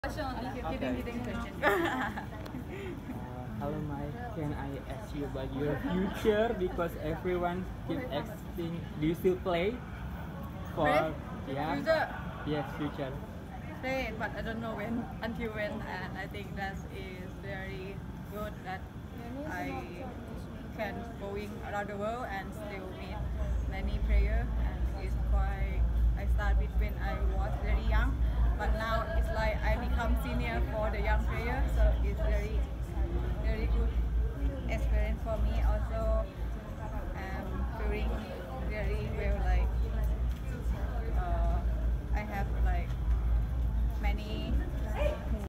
Question only. Kidding question. Hello Mike, can I ask you about your future? Because everyone keep asking, do you still play? For Play? yeah, Future? yes, future. Play, but I don't know when, until when, and I think that is very good that I can going around the world and still meet many players, and it's quite. I started when I was very young, but now it's like I become senior for the young player, so it's very good.